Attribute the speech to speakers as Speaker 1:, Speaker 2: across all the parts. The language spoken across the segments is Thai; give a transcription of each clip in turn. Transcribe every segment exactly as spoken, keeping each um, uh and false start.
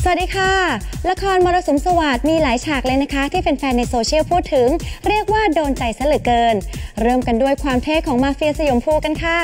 Speaker 1: วัสดีค่ะละครมรสุมสวัสดิ์มีหลายฉากเลยนะคะที่แฟนๆในโซเชียลพูดถึงเรียกว่าโดนใจซะเหลือเกินเริ่มกันด้วยความเท่ของมาเฟียสยมภูกันค่ะ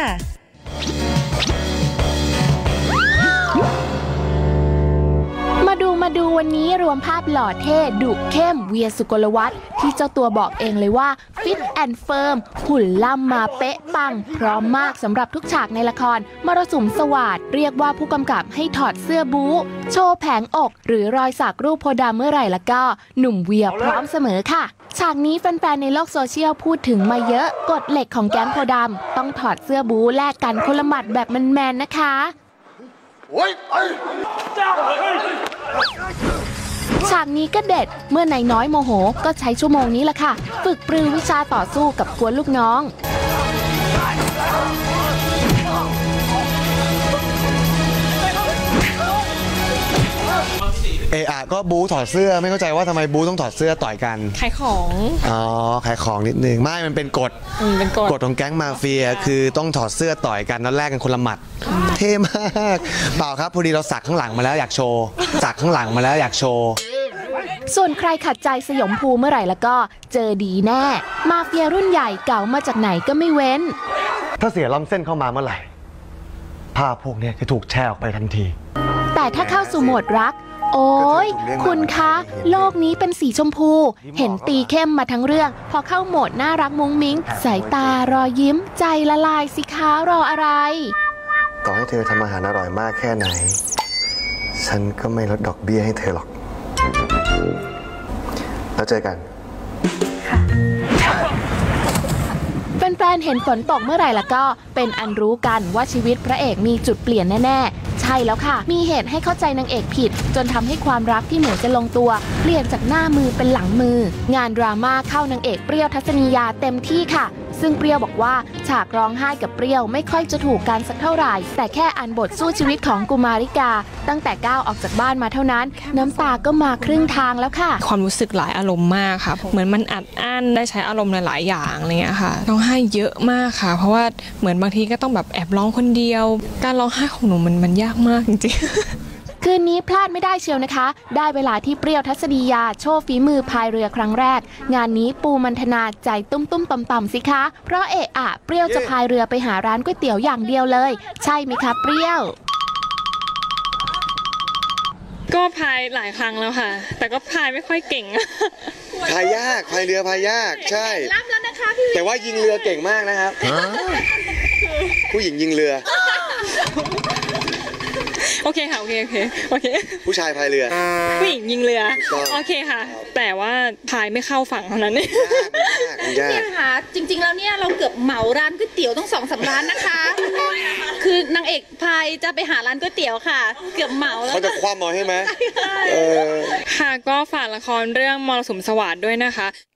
Speaker 2: มาดูมาดูวันนี้รวมภาพหล่อเท่ดุเข้มเวียสุกลวัฒน์ที่เจ้าตัวบอกเองเลยว่าฟิตแอนด์เฟิร์มหุ่นล่ำมาเป๊ะปังพร้อมมากสำหรับทุกฉากในละครมรสุมสวัสดิ์เรียกว่าผู้กำกับให้ถอดเสื้อบู๊โชว์แผงอกหรือรอยสักรูปโพธิ์ดำเมื่อไหร่ละก็หนุ่มเวียพร้อมเสมอค่ะฉากนี้แฟนๆในโลกโซเชียลพูดถึงมาเยอะกฎเหล็กของแก๊งโพธิ์ดำต้องถอดเสื้อบู๊แลกกันคนละหมัดแบบแมนๆนะคะฉากนี้ก็เด็ดเมื่อนายน้อยโมโหก็ใช้ชั่วโมงนี้แหละค่ะฝึกปรือวิชาต่อสู้กับกวนลูกน้อง
Speaker 3: เออก็บู๊ถอดเสื้อไม่เข้าใจว่าทำไมบู๊ต้องถอดเสื้อต่อยกัน
Speaker 4: ขายของ
Speaker 3: อ๋อขายของนิดนึงไม่มันเป็นกฎ
Speaker 4: เป็นกฎ
Speaker 3: กฎของแก๊งมาเฟียคือต้องถอดเสื้อต่อยกันแล้วแลกกันคนละหมัดเท่มากเปล่าครับพอดีเราสักข้างหลังมาแล้วอยากโชว์สักข้างหลังมาแล้วอยากโชว์
Speaker 2: ส่วนใครขัดใจสยมภูเมื่อไหร่แล้วก็เจอดีแน่มาเฟียรุ่นใหญ่เก่ามาจากไหนก็ไม่เว้น
Speaker 3: ถ้าเสียล้ำเส้นเข้ามาเมื่อไหร่ภาพพวกนี้จะถูกแชร์ออกไปทันที
Speaker 2: แต่ถ้าเข้าสู่โหมดรักโอ้ยคุณคะโลกนี้เป็นสีชมพูเห็นตีเข้มมาทั้งเรื่องพอเข้าโหมดน่ารักมุ้งมิ้งสายตารอยยิ้มใจละลายสิคะรออะไร
Speaker 3: ต่อให้เธอทำอาหารอร่อยมากแค่ไหนฉันก็ไม่ลดดอกเบี้ยให้เธอหรอกแล้วเจอกัน
Speaker 2: แฟนๆเห็นฝนตกเมื่อไหร่ละก็เป็นอันรู้กันว่าชีวิตพระเอกมีจุดเปลี่ยนแน่ๆใช่แล้วค่ะมีเหตุให้เข้าใจนางเอกผิดจนทำให้ความรักที่เหมือนจะลงตัวเปลี่ยนจากหน้ามือเป็นหลังมืองานดราม่าเข้านางเอกเปรี้ยวทัศนียาเต็มที่ค่ะซึ่งเปรี้ยวบอกว่าฉากร้องไห้กับเปรี้ยวไม่ค่อยจะถูกกันสักเท่าไหร่แต่แค่อ่านบทสู้ชีวิตของกุมาริกาตั้งแต่ก้าวออกจากบ้านมาเท่านั้นน้ำตาก็มาครึ่งทางแล้วค่ะ
Speaker 4: ความรู้สึกหลายอารมณ์มากค่ะเหมือนมันอัดอั้นได้ใช้อารมณ์หลายๆอย่างอะไรเงี้ยค่ะร้องไห้เยอะมากค่ะเพราะว่าเหมือนบางทีก็ต้องแบบแอบร้องคนเดียวการร้องไห้ของหนูมันมันยากมากจริงๆ
Speaker 2: คืนนี้พลาดไม่ได้เชียวนะคะได้เวลาที่เปรี้ยวทัศนียาโชว์ฝีมือพายเรือครั้งแรกงานนี้ปูมันธนาใจตุ้มตุ้มต่ำต่ำสิคะเพราะเอะอะเปรี้ยวจะพายเรือไปหาร้านก๋วยเตี๋ยวอย่างเดียวเลยใช่ไหมคะเปรี้ยว
Speaker 4: ก็พายหลายครั้งแล้วค่ะแต่ก็พายไม่ค่อยเก่ง
Speaker 3: พายยากพายเรือพายยากใช่แต่ว่ายิงเรือเก่งมากนะครับผู้หญิงยิงเรือ
Speaker 4: โอเคค่ะโอเคโอเคโอเค
Speaker 3: ผู้ชายพายเรือ
Speaker 4: ผู้หญิงยิงเรือโอเคค่ะแต่ว่าพายไม่เข้าฝั่งเท่านั้น
Speaker 5: เนี่ยค่ะจริงๆแล้วเนี่ยเราเกือบเหมาร้านก๋วยเตี๋ยวต้องสองสามร้านนะคะคือนางเอกพายจะไปหาร้านก๋วยเตี๋ยวค่ะเกือบเหมาแล้ว
Speaker 3: เขาจะคว่ำมาให้ไหม
Speaker 4: ค่ะก็ฝากละครเรื่องมรสุมสวัสดิ์ด้วยนะคะ